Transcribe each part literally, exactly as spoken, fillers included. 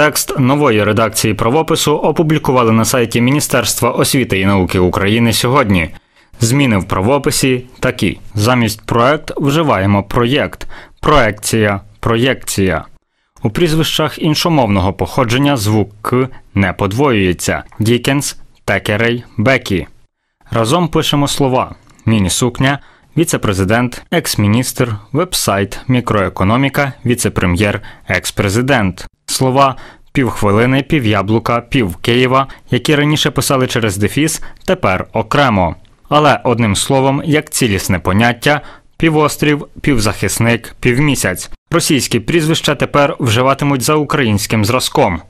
Текст нової редакції правопису опублікували на сайті Міністерства освіти і науки України сьогодні. Зміни в правописі такі. Замість «проект» вживаємо «проєкт», «проекція», «проєкція». У прізвищах іншомовного походження звук «к» не подвоюється. Дікенс, Текерей, Бекі. Разом пишемо слова «міні-сукня», «віце-президент», «екс-міністр», «веб-сайт», «мікроекономіка», «віце-прем'єр», «екс-президент». Слова «півхвилини», «півяблука», «пів Києва», які раніше писали через дефіс, тепер окремо. Але одним словом, як цілісне поняття – півострів, півзахисник, півмісяць. Російські прізвища тепер вживатимуть за українським зразком.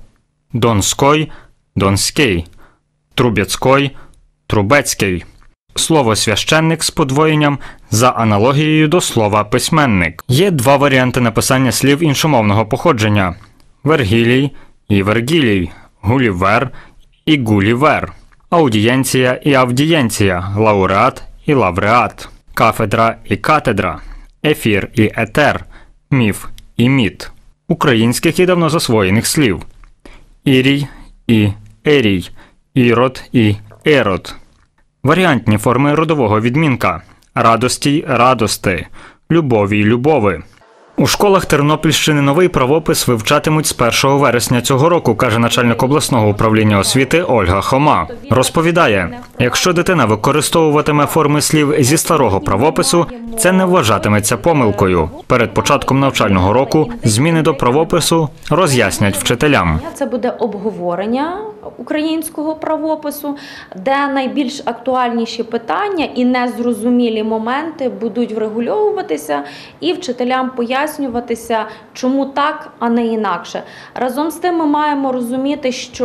Донской – Донський, Трубецькой – Трубецький. Слово «священник» з подвоєнням за аналогією до слова «письменник». Є два варіанти написання слів іншомовного походження – Вергілій і Вергілій, Гулівер і Гулівер, аудієнція і авдієнція, лауреат і лавреат, кафедра і катедра, ефір і етер, міф і міт. Українських і давно засвоєних слів – Ірій і Ерій, Ірод і Ерод. Варіантні форми родового відмінка – радості – радости, любові – любови. У школах Тернопільщини новий правопис вивчатимуть з першого вересня цього року, каже начальник обласного управління освіти Ольга Хома. Розповідає, якщо дитина використовуватиме форми слів зі старого правопису, це не вважатиметься помилкою. Перед початком навчального року зміни до правопису роз'яснять вчителям. Це буде обговорення українського правопису, де найбільш актуальніші питання і незрозумілі моменти будуть врегульовуватися і вчителям пояснюватися, чому так, а не інакше. Разом з тим ми маємо розуміти, що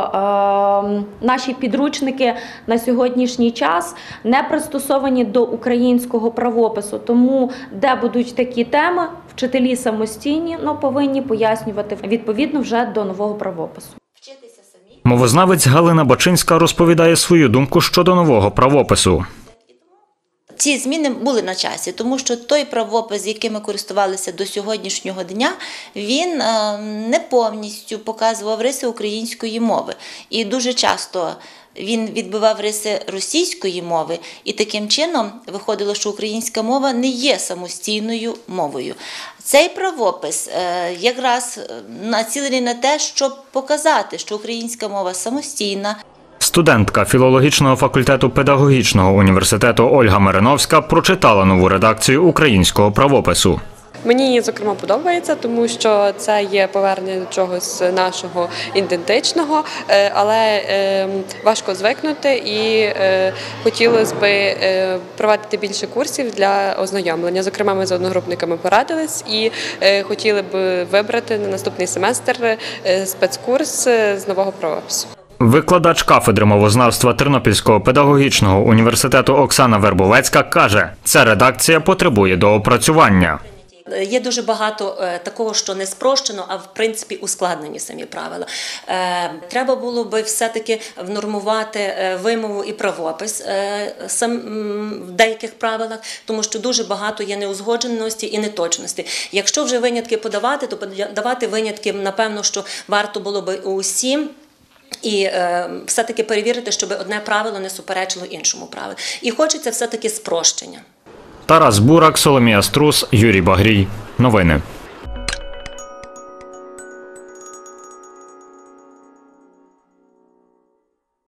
е, наші підручники на сьогоднішній час не пристосовані до українського правопису, тому де будуть такі теми, вчителі самостійно ну, повинні пояснювати відповідно вже до нового правопису. Мовознавець Галина Бачинська розповідає свою думку щодо нового правопису. Ці зміни були на часі, тому що той правопис, яким ми користувалися до сьогоднішнього дня, він не повністю показував риси української мови. І дуже часто він відбивав риси російської мови, і таким чином виходило, що українська мова не є самостійною мовою. Цей правопис якраз націлений на те, щоб показати, що українська мова самостійна. Студентка філологічного факультету Педагогічного університету Ольга Мариновська прочитала нову редакцію українського правопису. Мені, зокрема, подобається, тому що це є повернення до чогось нашого ідентичного, але важко звикнути і хотілося б проводити більше курсів для ознайомлення. Зокрема, ми з одногрупниками порадились і хотіли б вибрати на наступний семестр спецкурс з нового правопису. Викладач кафедри мовознавства Тернопільського педагогічного університету Оксана Вербовецька каже, ця редакція потребує доопрацювання. Є дуже багато е, такого, що не спрощено, а в принципі ускладнені самі правила. Е, треба було би все-таки внормувати е, вимову і правопис е, сам, м, в деяких правилах, тому що дуже багато є неузгодженості і неточності. Якщо вже винятки подавати, то подавати винятки, напевно, що варто було би усім. І е, все-таки перевірити, щоб одне правило не суперечило іншому правилу. І хочеться все-таки спрощення. Тарас Бурак, Соломія Струс, Юрій Багрій. Новини.